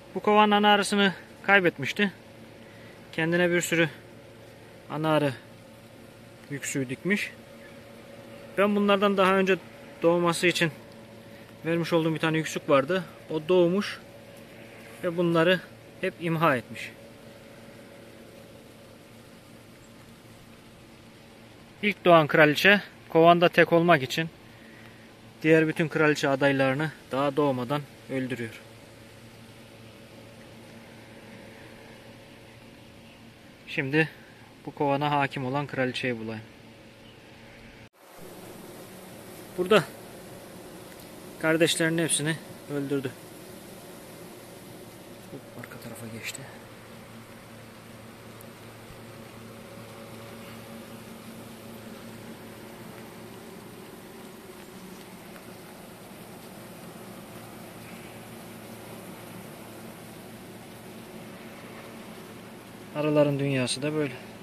Bu kovanın ana arısını kaybetmişti. Kendine bir sürü ana arı yüksüğü dikmiş. Ben bunlardan daha önce doğması için vermiş olduğum bir tane yüksük vardı. O doğmuş ve bunları hep imha etmiş. İlk doğan kraliçe kovanda tek olmak için diğer bütün kraliçe adaylarını daha doğmadan öldürüyor. Şimdi bu kovana hakim olan kraliçeyi bulayım. Burada kardeşlerinin hepsini öldürdü. Arka tarafa geçti. Arıların dünyası da böyle.